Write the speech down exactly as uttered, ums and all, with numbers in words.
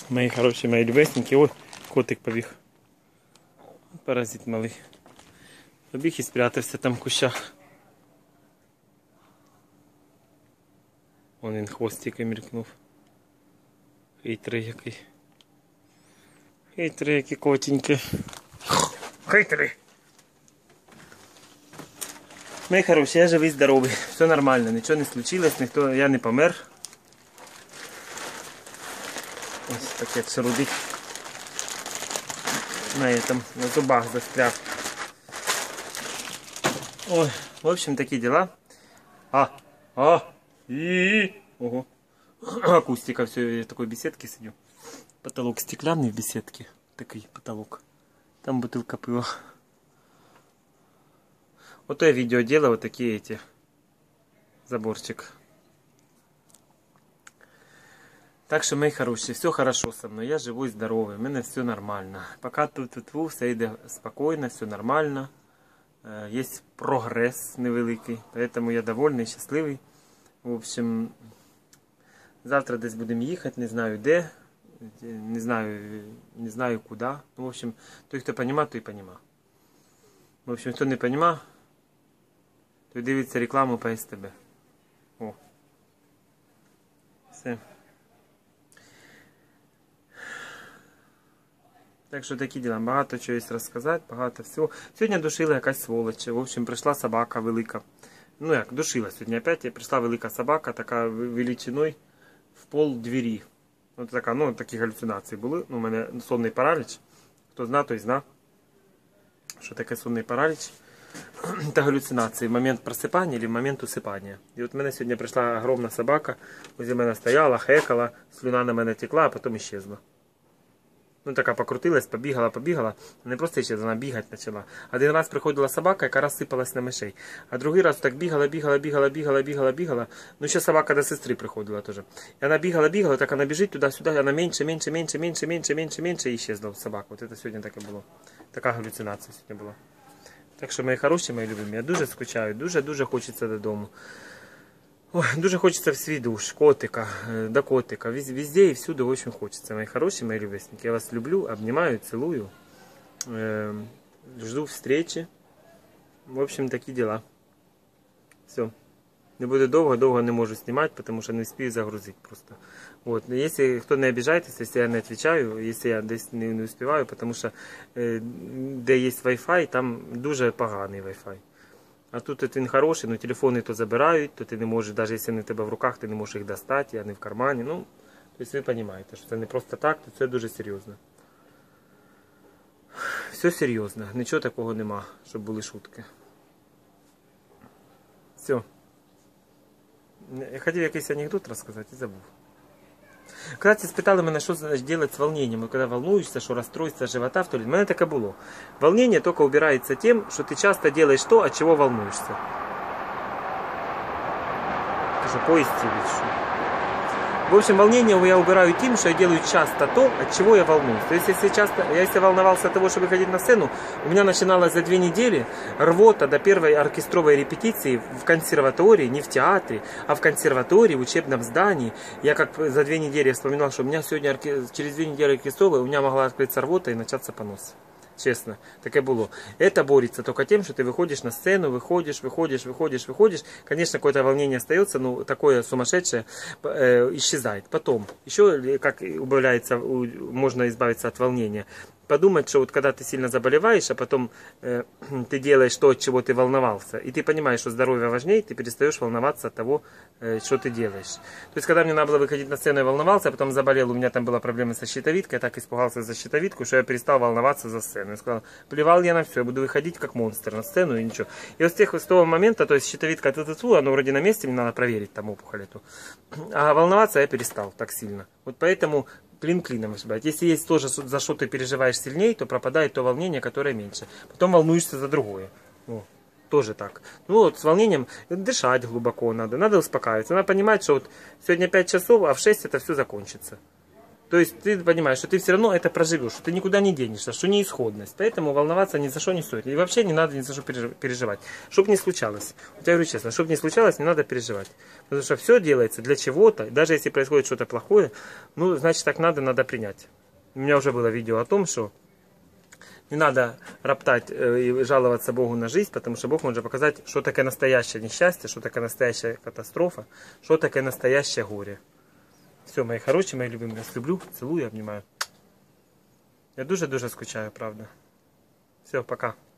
Мої хороші, мої любесненькі. Ой, котик побіг. Паразит малий. Побіг і спрятався там в кущах. Вон він хвостиком мількнув. Хитрий який. Хитрий який котенький. Хитрий. Мої хороші, я живий, здоровий. Все нормально, нічого не случилось, ніхто, я не помер. Ось таке шарудить. На этом, на зубах застряв. Ой, в общем, такие дела. А, а, и, ого. Акустика, все, я в такой беседке сидю. Потолок стеклянный в беседке. Такой потолок. Там бутылка пива. Вот то я видео делаю, вот такие эти. Заборчик. Так що, мої хороші, все хорошо со мной, я живой, здоровий, в мене все нормально. Поки тут-тут-тут, все йде спокійно, все нормально. Є прогрес невеликий, тому я довольний, щасливий. В общем, завтра десь будемо їхати, не знаю де, не знаю, не знаю куди. В общем, той, хто розуміє, той розуміє. В общем, хто не розуміє, той дивиться рекламу по ес те бе. О. Все. Так що такі діла, багато чого є розказати, багато всього. Сьогодні душила якась сволочь, в общем, прийшла собака велика. Ну як, душила сьогодні опять, прийшла велика собака, така величиною в пол двері. Ось така, ну, такі галюцинації були. Ну, у мене сонний параліч. Хто зна, той зна, що таке сонний параліч. Це галюцинації в момент просипання або в момент усипання. І от в мене сьогодні прийшла огромна собака, возле мене стояла, хекала, слюна на мене текла, а потім іщезла. Ну, така покрутилась, побігала, побігала. Не просто ще вона бігати почала. Один раз приходила собака, яка розсипалась на мишей. А другий раз так бігала, бігала, бігала, бігала, бігала, бігала. Ну, ще собака до сестри приходила теж. І вона бігала, бігала, так вона біжить туди-сюди, і вона менше, менше, менше, менше, менше, менше, менше, і исчезла собака. От це сьогодні таке було. Така галюцинація сьогодні була. Так що, мої хороші, мої любимі, я дуже скучаю, дуже-дуже хочеться додому. Ой, дуже хочеться в свій душ, котика, до котика, везде и всюду очень хочется. Мои хорошие, мои любезники, я вас люблю, обнимаю, целую, э, жду встречи. В общем, такие дела. Все. Не буду долго-долго не могу снимать, потому что не успею загрузить просто. Вот. Если кто не обижайтесь, если я не отвечаю, если я здесь не, не успеваю, потому что э, где есть Wi-Fi, там дуже поганий Wi-Fi. А тут він хороший, але телефони то забирають, то ти не можеш, навіть якщо вони в тебе в руках, ти не можеш їх достати, а не в кармані. Ну, тобто ви розумієте, що це не просто так, то це дуже серйозно. Все серйозно, нічого такого нема, щоб були шутки. Все. Я хотів якийсь анекдот розказати і забув. Кстати, спитали мене, що робити з волнением, коли волнуєшся, що розстройство живота, в туалет. У мене таке було. Волнение только убирается тем, что ты часто делаешь то, от чего волнуешься. Ты что, поезд видишь? В общем, волнение я убираю тем, что я делаю часто то, от чего я волнуюсь. То есть, если часто, я если волновался от того, чтобы выходить на сцену, у меня начиналось за две недели рвота до первой оркестровой репетиции в консерватории, не в театре, а в консерватории, в учебном здании. Я как за две недели вспоминал, что у меня сегодня, через две недели оркестровой, у меня могла открыться рвота и начаться понос. Честно, таке було. Это борется только тем, что ты выходишь на сцену, выходишь, выходишь, выходишь, выходишь. Конечно, какое-то волнение остается, но такое сумасшедшее э, исчезает. Потом, еще как убавляется, можно избавиться от волнения. Подумать, что вот когда ты сильно заболеваешь, а потом э, ты делаешь то, от чего ты волновался, и ты понимаешь, что здоровье важнее, ты перестаешь волноваться от того, э, что ты делаешь. То есть, когда мне надо было выходить на сцену, я волновался, а потом заболел, у меня там была проблема со щитовидкой, я так испугался за щитовидку, что я перестал волноваться за сцену. Я сказал, плевал я на все, я буду выходить как монстр на сцену и ничего. И вот с, тех, с того момента, то есть щитовидка, ту-ту-ту, оно вроде на месте, мне надо проверить там опухоль эту. А волноваться я перестал так сильно. Вот поэтому... Клин клином вышибать. Если есть тоже, за что ты переживаешь сильнее, то пропадает то волнение, которое меньше. Потом волнуешься за другое. О, тоже так. Ну вот с волнением дышать глубоко надо, надо успокаиваться. Надо понимать, что вот сегодня пять часов, а в шесть это все закончится. То есть ты понимаешь, что ты все равно это проживешь, что ты никуда не денешься, что неисходность. Поэтому волноваться ни за что не стоит. И вообще не надо ни за что переживать. Чтоб не случалось. Я говорю честно, чтоб не случалось, не надо переживать. Потому что все делается для чего-то. Даже если происходит что-то плохое, ну, значит, так надо, надо принять. У меня уже было видео о том, что не надо роптать и жаловаться Богу на жизнь, потому что Бог может показать, что такое настоящее несчастье, что такое настоящая катастрофа, что такое настоящее горе. Все, мои хорошие, мои любимые, я вас люблю, целую, обнимаю. Я дуже-дуже скучаю, правда. Все, пока.